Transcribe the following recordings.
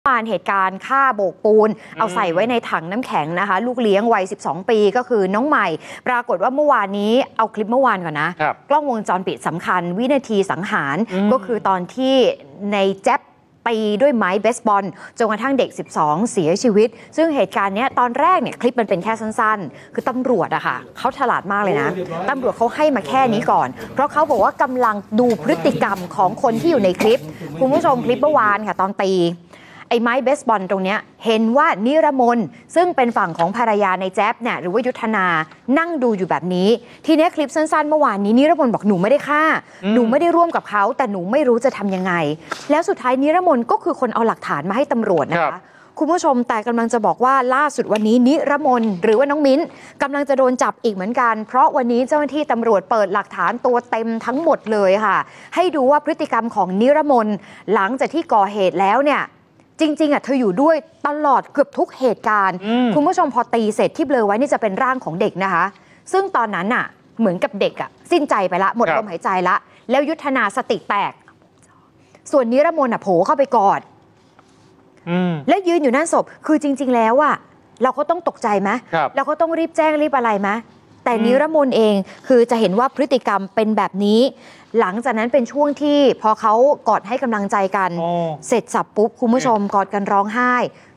เหตุการณ์ฆ่าโบกปูนเอาใส่ไว้ในถังน้ำแข็งนะคะลูกเลี้ยงวัย12 ปีก็คือน้องใหม่ปรากฏว่าเมื่อวานนี้เอาคลิปเมื่อวานก่อนนะกล้องวงจรปิดสำคัญวินาทีสังหารก็คือตอนที่ในแจ๊บตีด้วยไม้เบสบอลจนกระทั่งเด็ก12เสียชีวิตซึ่งเหตุการณ์นี้ตอนแรกเนี่ยคลิปมันเป็นแค่สั้นๆคือตำรวจอะค่ะเขาฉลาดมากเลยนะตำรวจเขาให้มาแค่นี้ก่อนเพราะเขาบอกว่ากำลังดูพฤติกรรมของคนที่อยู่ในคลิปคุณผู้ชมคลิปเมื่อวานค่ะตอนตีไอ้ไม้เบสบอลตรงนี้เห็นว่านิรมนซึ่งเป็นฝั่งของภรรยาในแจ๊บเนี่ยหรือว่ายุทธนานั่งดูอยู่แบบนี้ทีนี้คลิปสั้นๆเมื่อวานนี้นิรมนบอกหนูไม่ได้ฆ่าหนูไม่ได้ร่วมกับเขาแต่หนูไม่รู้จะทำยังไงแล้วสุดท้ายนิรมนก็คือคนเอาหลักฐานมาให้ตำรวจนะคะคุณผู้ชมแต่กำลังจะบอกว่าล่าสุดวันนี้นิรมนหรือว่าน้องมิ้นกำลังจะโดนจับอีกเหมือนกันเพราะวันนี้เจ้าหน้าที่ตำรวจเปิดหลักฐานตัวเต็มทั้งหมดเลยค่ะให้ดูว่าพฤติกรรมของนิรมนหลังจากที่ก่อเหตุแล้วเนี่ยจริงๆเธออยู่ด้วยตลอดเกือบทุกเหตุการณ์คุณผู้ชมพอตีเสร็จที่เบลอไว้นี่จะเป็นร่างของเด็กนะคะซึ่งตอนนั้นน่ะเหมือนกับเด็กสิ้นใจไปละหมดลมหายใจละแล้วยุทธนาสติแตกส่วนนิรมนโผล่เข้าไปกอดและยืนอยู่หน้าศพคือจริงๆแล้วเราก็ต้องตกใจไหมเราก็ต้องรีบแจ้งรีบอะไรไหมแต่นิรมนเองคือจะเห็นว่าพฤติกรรมเป็นแบบนี้หลังจากนั้นเป็นช่วงที่พอเขากอดให้กำลังใจกันเสร็จสับปุ๊บคุณผู้ชมกอดกันร้องไห้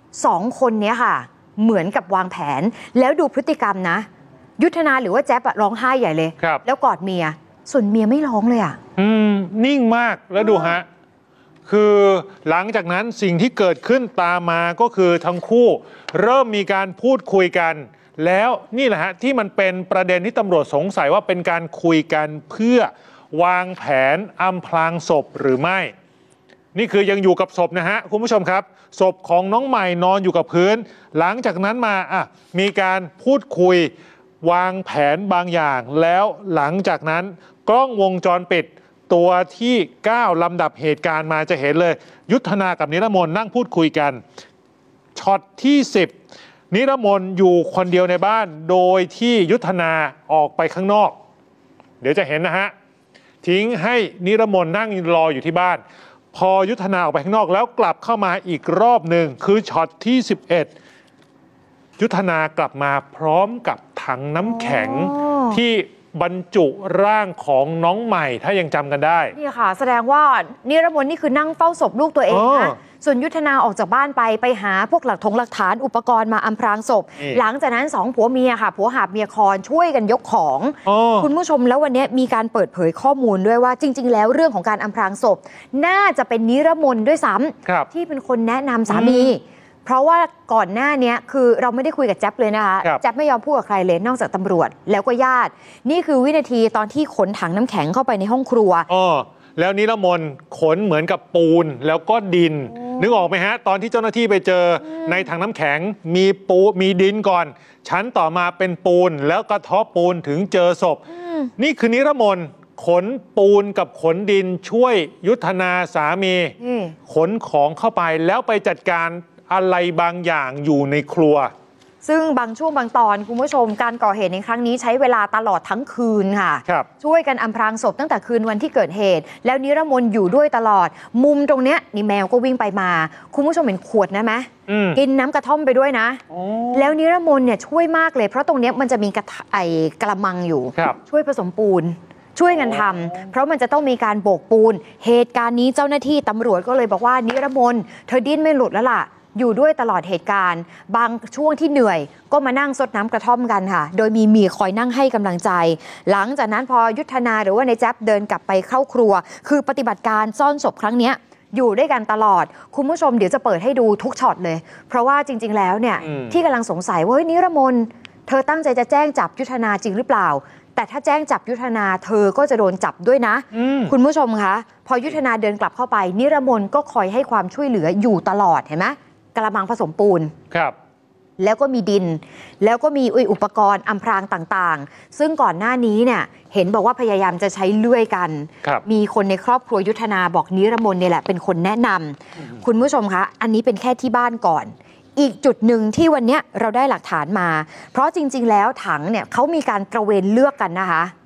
2 คนนี้ค่ะเหมือนกับวางแผนแล้วดูพฤติกรรมนะยุทธนาหรือว่าแจ๊บร้องไห้ใหญ่เลยแล้วกอดเมียส่วนเมียไม่ร้องเลยนิ่งมากแล้วดูฮะคือหลังจากนั้นสิ่งที่เกิดขึ้นตามมาก็คือทั้งคู่เริ่มมีการพูดคุยกันแล้วนี่แหละฮะที่มันเป็นประเด็นที่ตำรวจสงสัยว่าเป็นการคุยกันเพื่อวางแผนอำพรางศพหรือไม่นี่คือยังอยู่กับศพนะฮะคุณผู้ชมครับศพของน้องใหม่นอนอยู่กับพื้นหลังจากนั้นมามีการพูดคุยวางแผนบางอย่างแล้วหลังจากนั้นกล้องวงจรปิดตัวที่9ลำดับเหตุการณ์มาจะเห็นเลยยุทธนากับนิรมนนั่งพูดคุยกันช็อตที่10นิรมนอยู่คนเดียวในบ้านโดยที่ยุทธนาออกไปข้างนอกเดี๋ยวจะเห็นนะฮะทิ้งให้นิรมนนั่งรออยู่ที่บ้านพอยุทธนาออกไปข้างนอกแล้วกลับเข้ามาอีกรอบหนึ่งคือช็อตที่11ยุทธนากลับมาพร้อมกับถังน้ำแข็งที่บรรจุร่างของน้องใหม่ถ้ายังจำกันได้นี่ค่ะแสดงว่านิรมนนี่คือนั่งเฝ้าศพลูกตัวเองนะส่วนยุทธนาออกจากบ้านไปหาพวกหลักฐานอุปกรณ์มาอำพรางศพหลังจากนั้น2ผัวเมียค่ะผัวหาบเมียคอนช่วยกันยกของคุณผู้ชมแล้ววันนี้มีการเปิดเผยข้อมูลด้วยว่าจริงๆแล้วเรื่องของการอำพรางศพน่าจะเป็นนิรมนด้วยซ้ำที่เป็นคนแนะนำสามีเพราะว่าก่อนหน้านี้คือเราไม่ได้คุยกับแจ๊บเลยนะคะแจ๊บไม่ยอมพูดกับใครเลยนอกจากตำรวจแล้วก็ญาตินี่คือวินาทีตอนที่ขนถังน้ำแข็งเข้าไปในห้องครัวแล้วนิรมนขนเหมือนกับปูนแล้วก็ดินนึกออกไหมฮะตอนที่เจ้าหน้าที่ไปเจอในถังน้ำแข็งมีดินก่อนชั้นต่อมาเป็นปูนแล้วกระเทาะปูนถึงเจอศพนี่คือนิรมนขนปูนกับขนดินช่วยยุทธนาสามีขนของเข้าไปแล้วไปจัดการอะไรบางอย่างอยู่ในครัวซึ่งบางช่วงบางตอนคุณผู้ชมการก่อเหตุในครั้งนี้ใช้เวลาตลอดทั้งคืนค่ะช่วยกันอำพรางศพตั้งแต่คืนวันที่เกิดเหตุแล้วนิรมนอยู่ด้วยตลอดมุมตรงเนี้ยนี่แมวก็วิ่งไปมาคุณผู้ชมเห็นขวดนะไหมกินน้ำกระท่อมไปด้วยนะแล้วนิรมนเนี่ยช่วยมากเลยเพราะตรงเนี้ยมันจะมีกระมังอยู่ช่วยผสมปูนช่วยกันทำเพราะมันจะต้องมีการโบกปูนเหตุการณ์นี้เจ้าหน้าที่ตำรวจก็เลยบอกว่านิรมนเธอดิ้นไม่หลุดแล้วล่ะอยู่ด้วยตลอดเหตุการณ์บางช่วงที่เหนื่อยก็มานั่งซดน้ำกระท่อมกันค่ะโดยมีเมียคอยนั่งให้กำลังใจหลังจากนั้นพอยุทธนาหรือว่าในแจ๊บเดินกลับไปเข้าครัวคือปฏิบัติการซ่อนศพครั้งนี้อยู่ด้วยกันตลอดคุณผู้ชมเดี๋ยวจะเปิดให้ดูทุกช็อตเลยเพราะว่าจริงๆแล้วเนี่ยที่กำลังสงสัยว่านิรมนเธอตั้งใจจะแจ้งจับยุทธนาจริงหรือเปล่าแต่ถ้าแจ้งจับยุทธนาเธอก็จะโดนจับด้วยนะคุณผู้ชมคะพอยุทธนาเดินกลับเข้าไปนิรมนก็คอยให้ความช่วยเหลืออยู่ตลอดเห็นไหมกระมังผสมปูนแล้วก็มีดินแล้วก็มีอุปกรณ์อำพรางต่างๆซึ่งก่อนหน้านี้เนี่ยเห็นบอกว่าพยายามจะใช้เลื่อยกันมีคนในครอบครัวยุทธนาบอกนิรมนเนี่ยแหละเป็นคนแนะนำคุณผู้ชมคะอันนี้เป็นแค่ที่บ้านก่อนอีกจุดหนึ่งที่วันนี้เราได้หลักฐานมาเพราะจริงๆแล้วถังเนี่ยเขามีการตระเวนเลือกกันนะคะ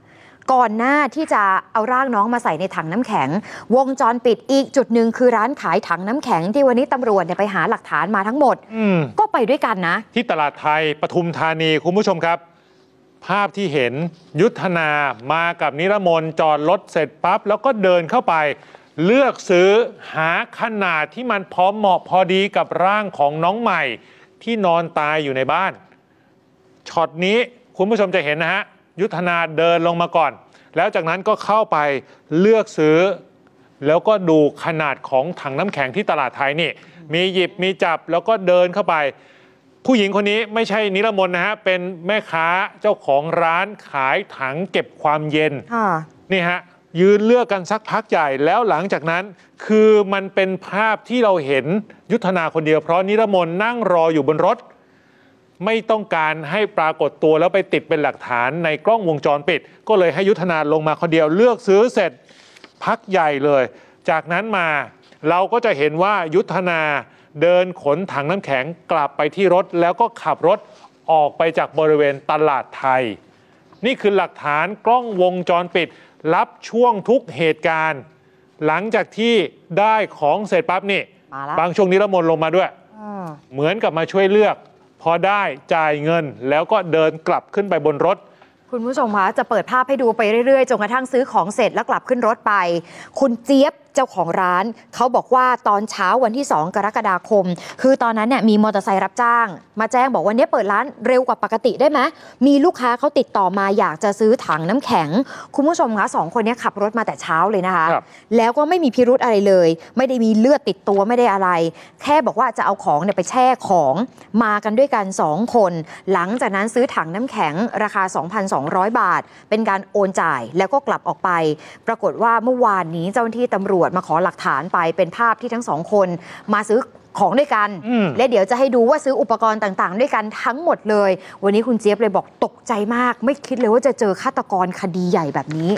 ก่อนหน้าที่จะเอาร่างน้องมาใส่ในถังน้ำแข็งวงจรปิดอีกจุดหนึ่งคือร้านขายถังน้ำแข็งที่วันนี้ตำรวจไปหาหลักฐานมาทั้งหมดก็ไปด้วยกันนะที่ตลาดไทยปทุมธานีคุณผู้ชมครับภาพที่เห็นยุทธนามากับนิรมนต์จอดรถเสร็จปั๊บแล้วก็เดินเข้าไปเลือกซื้อหาขนาดที่มันพอเหมาะพอดีกับร่างของน้องใหม่ที่นอนตายอยู่ในบ้านช็อตนี้คุณผู้ชมจะเห็นนะฮะยุทธนาเดินลงมาก่อนแล้วจากนั้นก็เข้าไปเลือกซื้อแล้วก็ดูขนาดของถังน้ำแข็งที่ตลาดไทยนี่มีหยิบมีจับแล้วก็เดินเข้าไปผู้หญิงคนนี้ไม่ใช่นิรมนต์นะฮะเป็นแม่ค้าเจ้าของร้านขายถังเก็บความเย็นนี่ฮะยืนเลือกกันสักพักใหญ่แล้วหลังจากนั้นคือมันเป็นภาพที่เราเห็นยุทธนาคนเดียวเพราะนิรมนต์นั่งรออยู่บนรถไม่ต้องการให้ปรากฏตัวแล้วไปติดเป็นหลักฐานในกล้องวงจรปิดก็เลยให้ยุทธนาลงมาคนเดียวเลือกซื้อเสร็จพักใหญ่เลยจากนั้นมาเราก็จะเห็นว่ายุทธนาเดินขนถังน้ำแข็งกลับไปที่รถแล้วก็ขับรถออกไปจากบริเวณตลาดไทยนี่คือหลักฐานกล้องวงจรปิดรับช่วงทุกเหตุการณ์หลังจากที่ได้ของเสร็จปั๊บนี่บางช่วงนิรมนต์ลงมาด้วยเหมือนกับมาช่วยเลือกพอได้จ่ายเงินแล้วก็เดินกลับขึ้นไปบนรถคุณผู้ชมคะจะเปิดภาพให้ดูไปเรื่อยๆจนกระทั่งซื้อของเสร็จแล้วกลับขึ้นรถไปคุณเจี๊ยบเจ้าของร้านเขาบอกว่าตอนเช้าวันที่2กรกฎาคมคือตอนนั้นเนี่ยมีมอเตอร์ไซค์รับจ้างมาแจ้งบอกวันนี้เปิดร้านเร็วกว่าปกติได้ไหมมีลูกค้าเขาติดต่อมาอยากจะซื้อถังน้ำแข็งคุณผู้ชมคะ2คนนี้ขับรถมาแต่เช้าเลยนะคะแล้วก็ไม่มีพิรุธอะไรเลยไม่ได้มีเลือดติดตัวไม่ได้อะไรแค่บอกว่าจะเอาของเนี่ยไปแช่ของมากันด้วยกัน2คนหลังจากนั้นซื้อถังน้ำแข็งราคา 2,200 บาทเป็นการโอนจ่ายแล้วก็กลับออกไปปรากฏว่าเมื่อวานนี้เจ้าหน้าที่ตำรวจมาขอหลักฐานไปเป็นภาพที่ทั้ง2คนมาซื้อของด้วยกันและเดี๋ยวจะให้ดูว่าซื้ออุปกรณ์ต่างๆด้วยกันทั้งหมดเลยวันนี้คุณเจี๊ยบเลยบอกตกใจมากไม่คิดเลยว่าจะเจอฆาตกรคดีใหญ่แบบนี้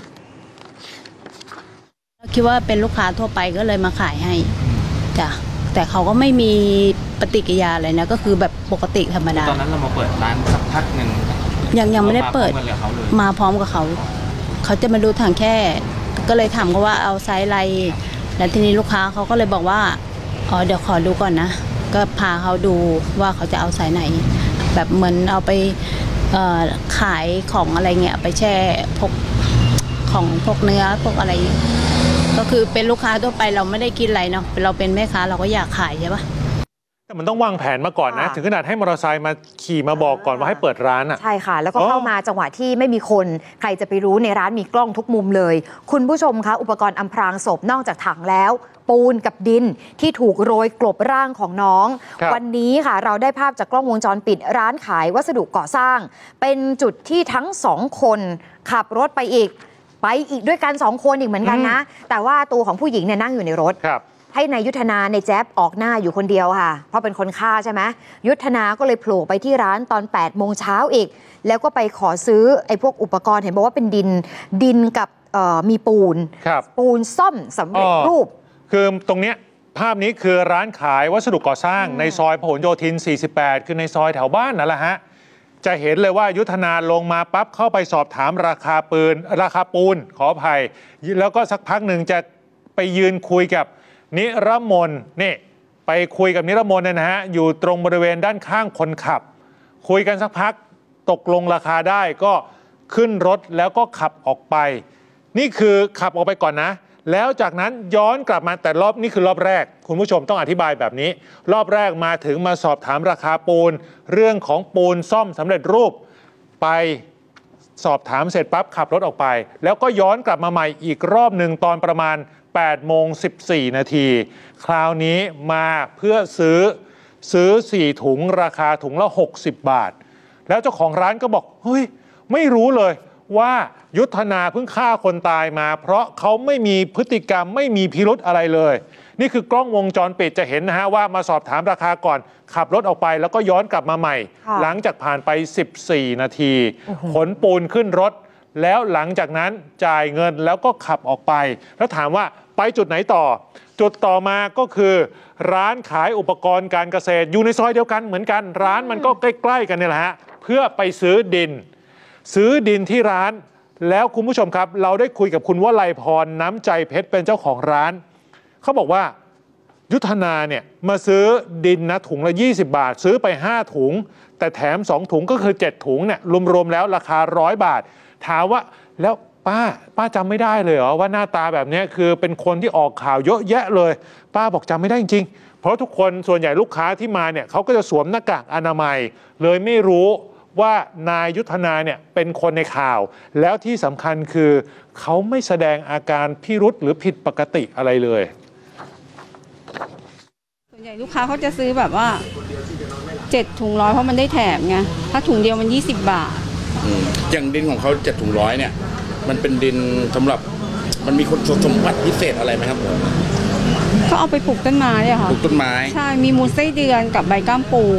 คิดว่าเป็นลูกค้าทั่วไปก็เลยมาขายให้จ้ะแต่เขาก็ไม่มีปฏิกิริยาอะไรนะก็คือแบบปกติธรรมดาตอนนั้นเรามาเปิดร้านสักพักหนึ่งยังไม่ได้เปิดมาพร้อมกับเขาจะมาดูถังแค่ก็เลยถามเขาว่าเอาไซส์อะไรแล้วทีนี้ลูกค้าเขาก็เลยบอกว่าอ๋อเดี๋ยวขอดูก่อนนะก็พาเขาดูว่าเขาจะเอาไซส์ไหนแบบเหมือนเอาไปขายของอะไรเงี้ยไปแช่พวกของพวกเนื้อพวกอะไรก็คือเป็นลูกค้าทั่วไปเราไม่ได้คิดอะไรเนาะเราเป็นแม่ค้าเราก็อยากขายใช่ปะแต่มันต้องวางแผนมาก่อนนะถึงขนาดให้มอเตอร์ไซค์มาขี่มาบอกก่อนว่าให้เปิดร้านอ่ะใช่ค่ะแล้วก็เข้ามาจังหวะที่ไม่มีคนใครจะไปรู้ในร้านมีกล้องทุกมุมเลยคุณผู้ชมคะอุปกรณ์อำพรางศพนอกจากถังแล้วปูนกับดินที่ถูกโรยกลบร่างของน้องวันนี้ค่ะเราได้ภาพจากกล้องวงจรปิดร้านขายวัสดุก่อสร้างเป็นจุดที่ทั้ง2คนขับรถไปอีกด้วยกัน2คนอีกเหมือนกันนะแต่ว่าตัวของผู้หญิงเนี่ยนั่งอยู่ในรถให้นายยุทธนาในแจ๊บออกหน้าอยู่คนเดียวค่ะเพราะเป็นคนฆ่าใช่ไหมยุทธนาก็เลยโผล่ไปที่ร้านตอน8 โมงเช้าอีกแล้วก็ไปขอซื้อไอ้พวกอุปกรณ์เห็นบอกว่าเป็นดินกับมีปูนซ่อมสำเร็จรูปคือตรงเนี้ยภาพนี้คือร้านขายวัสดุก่อสร้างในซอยพหลโยธิน48คือในซอยแถวบ้านนั่นแหละฮะจะเห็นเลยว่ายุทธนาลงมาปั๊บเข้าไปสอบถามราคาปูนขออภัยแล้วก็สักพักหนึ่งจะไปยืนคุยกับนิรมนต์นี่ไปคุยกับนิรมนต์เนี่ยนะฮะอยู่ตรงบริเวณด้านข้างคนขับคุยกันสักพักตกลงราคาได้ก็ขึ้นรถแล้วก็ขับออกไปนี่คือขับออกไปก่อนนะแล้วจากนั้นย้อนกลับมาแต่นี่คือรอบแรกคุณผู้ชมต้องอธิบายแบบนี้รอบแรกมาถึงมาสอบถามราคาปูนเรื่องของปูนซ่อมสำเร็จรูปไปสอบถามเสร็จปั๊บขับรถออกไปแล้วก็ย้อนกลับมาใหม่อีกรอบหนึ่งตอนประมาณ8 โมง 14 นาทีคราวนี้มาเพื่อซื้อ4 ถุงราคาถุงละ60 บาทแล้วเจ้าของร้านก็บอกเฮ้ยไม่รู้เลยว่ายุทธนาเพิ่งฆ่าคนตายมาเพราะเขาไม่มีพฤติกรรมไม่มีพิรุธอะไรเลยนี่คือกล้องวงจรปิดจะเห็นนะฮะว่ามาสอบถามราคาก่อนขับรถออกไปแล้วก็ย้อนกลับมาใหม่หลังจากผ่านไป14 นาทีขนปูนขึ้นรถแล้วหลังจากนั้นจ่ายเงินแล้วก็ขับออกไปแล้วถามว่าไปจุดไหนต่อจุดต่อมาก็คือร้านขายอุปกรณ์การเกษตรอยู่ในซอยเดียวกันเหมือนกันร้านมันก็ใกล้ๆกันนี่แหละฮะเพื่อไปซื้อดินที่ร้านแล้วคุณผู้ชมครับเราได้คุยกับคุณวลัยพรน้ำใจเพชรเป็นเจ้าของร้านเขาบอกว่ายุทธนาเนี่ยมาซื้อดินนะถุงละ20 บาทซื้อไป5 ถุงแต่แถม2 ถุงก็คือ7 ถุงเนี่ยรวมๆแล้วราคา100 บาทถามว่าแล้วป้าจำไม่ได้เลยเหรอว่าหน้าตาแบบนี้คือเป็นคนที่ออกข่าวเยอะแยะเลยป้าบอกจำไม่ได้จริงๆเพราะทุกคนส่วนใหญ่ลูกค้าที่มาเนี่ยเขาก็จะสวมหน้ากากอนามัยเลยไม่รู้ว่านายยุทธนาเนี่ยเป็นคนในข่าวแล้วที่สำคัญคือเขาไม่แสดงอาการพิรุษหรือผิดปกติอะไรเลยส่วนใหญ่ลูกค้าเขาจะซื้อแบบว่า7 ถุง100เพราะมันได้แถมไงถ้าถุงเดียวมัน20 บาทอย่างดินของเขา7 ถุง100เนี่ยมันเป็นดินสำหรับมันมีคุณสมบัติพิเศษอะไรไหมครับเขาเอาไปปลูกต้นไม้อะค่ะปลูกต้นไม้ใช่มีมูลไส้เดือนกับใบก้ามปู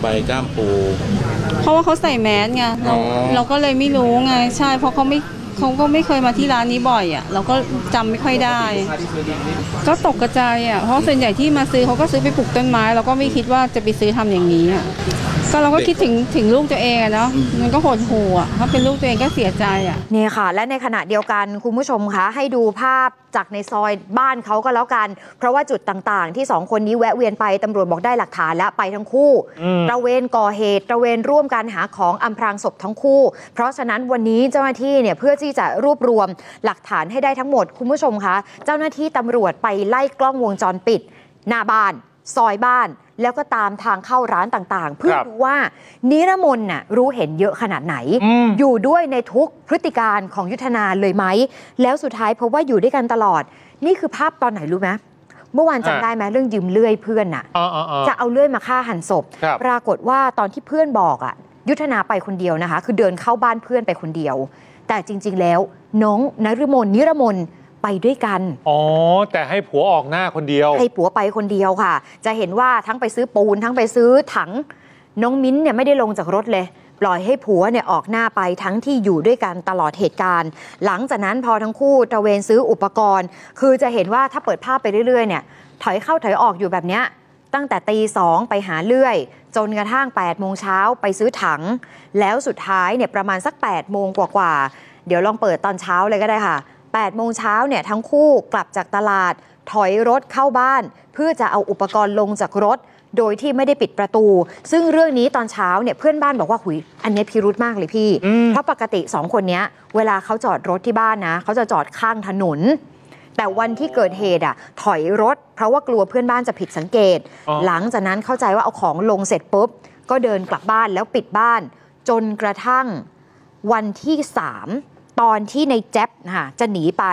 เพราะว่าเขาใส่แมสไงเราก็เลยไม่รู้ไงใช่เพราะเขาก็ไม่เคยมาที่ร้านนี้บ่อยอ่ะเราก็จำไม่ค่อยได้ก็ตกกระจายอ่ะเพราะส่วนใหญ่ที่มาซื้อเขาก็ซื้อไปปลูกต้นไม้เราก็ไม่คิดว่าจะไปซื้อทำอย่างนี้อ่ะก็เราก็คิดถึงลูกตัวเองอะเนาะมันก็โหดหู่อ่ะถ้าเป็นลูกตัวเองก็เสียใจอ่ะนี่ค่ะและในขณะเดียวกันคุณผู้ชมคะให้ดูภาพจากในซอยบ้านเขาก็แล้วกันเพราะว่าจุดต่างๆที่2 คนนี้แวะเวียนไปตำรวจบอกได้หลักฐานแล้วไปทั้งคู่ตระเวนก่อเหตุตระเวนร่วมกันหาของอำพรางศพทั้งคู่เพราะฉะนั้นวันนี้เจ้าหน้าที่เนี่ยเพื่อที่จะรวบรวมหลักฐานให้ได้ทั้งหมดคุณผู้ชมคะเจ้าหน้าที่ตำรวจไปไล่กล้องวงจรปิดหน้าบ้านซอยบ้านแล้วก็ตามทางเข้าร้านต่างๆเพื่อดูว่านิรมนต์น่ะรู้เห็นเยอะขนาดไหนอยู่ด้วยในทุกพฤติการของยุทธนาเลยไหมแล้วสุดท้ายพบว่าอยู่ด้วยกันตลอดนี่คือภาพตอนไหนรู้ไหมเมื่อวานจำได้ไหมเรื่องยืมเลื่อยเพื่อนน่ะจะเอาเลื่อยมาฆ่าหันศพปรากฏว่าตอนที่เพื่อนบอกอ่ะยุทธนาไปคนเดียวนะคะคือเดินเข้าบ้านเพื่อนไปคนเดียวแต่จริงๆแล้วน้องนิรมนต์ไปด้วยกันแต่ให้ผัวออกหน้าคนเดียวให้ผัวไปคนเดียวค่ะจะเห็นว่าทั้งไปซื้อปูนทั้งไปซื้อถังน้องมิ้นเนี่ยไม่ได้ลงจากรถเลยปล่อยให้ผัวเนี่ยออกหน้าไปทั้งที่อยู่ด้วยกันตลอดเหตุการณ์หลังจากนั้นพอทั้งคู่ตระเวนซื้ออุปกรณ์คือจะเห็นว่าถ้าเปิดภาพไปเรื่อยๆเนี่ยถอยเข้าถอยออกอยู่แบบเนี้ยตั้งแต่ตี 2ไปหาเลื่อยจนกระทั่ง8 โมงเช้าไปซื้อถังแล้วสุดท้ายเนี่ยประมาณสัก8 โมงกว่าๆเดี๋ยวลองเปิดตอนเช้าเลยก็ได้ค่ะ8 โมงเช้าเนี่ยทั้งคู่กลับจากตลาดถอยรถเข้าบ้านเพื่อจะเอาอุปกรณ์ลงจากรถโดยที่ไม่ได้ปิดประตูซึ่งเรื่องนี้ตอนเช้าเนี่ยเพื่อนบ้านบอกว่าหุยอันนี้พิรุธมากเลยพี่เพราะปกติ2 คนนี้เวลาเขาจอดรถที่บ้านนะเขาจะจอดข้างถนนแต่วันที่เกิดเหตุถอยรถเพราะว่ากลัวเพื่อนบ้านจะผิดสังเกตหลังจากนั้นเข้าใจว่าเอาของลงเสร็จปุ๊บก็เดินกลับบ้านแล้วปิดบ้านจนกระทั่งวันที่3ตอนที่ในแจ๊บจะหนีไป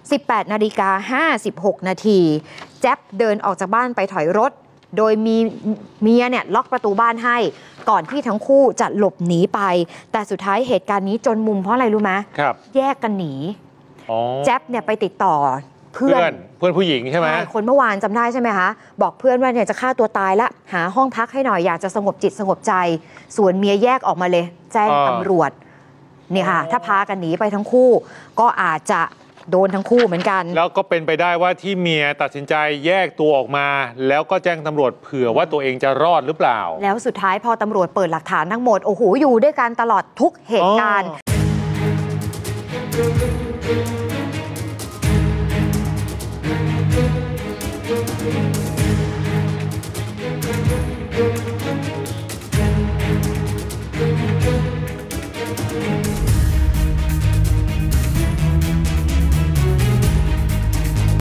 18:56 นาทีแจ๊บเดินออกจากบ้านไปถอยรถโดยมีเมียเนี่ยล็อกประตูบ้านให้ก่อนที่ทั้งคู่จะหลบหนีไปแต่สุดท้ายเหตุการณ์นี้จนมุมเพราะอะไรรู้ไหมแยกกันหนีแจ๊บเนี่ยไปติดต่อเพื่อนผู้หญิงใช่ไหมคนเมื่อวานจำได้ใช่ไหมคะบอกเพื่อนว่าเนี่ยจะฆ่าตัวตายละหาห้องพักให้หน่อยอยากจะสงบจิตสงบใจส่วนเมียแยกออกมาเลยแจ้งตำรวจนี่ค่ะถ้าพากันหนีไปทั้งคู่ก็อาจจะโดนทั้งคู่เหมือนกันแล้วก็เป็นไปได้ว่าที่เมียตัดสินใจแยกตัวออกมาแล้วก็แจ้งตำรวจเผื่อว่าตัวเองจะรอดหรือเปล่าแล้วสุดท้ายพอตำรวจเปิดหลักฐานทั้งหมดโอ้โหอยู่ด้วยกันตลอดทุกเหตุการณ์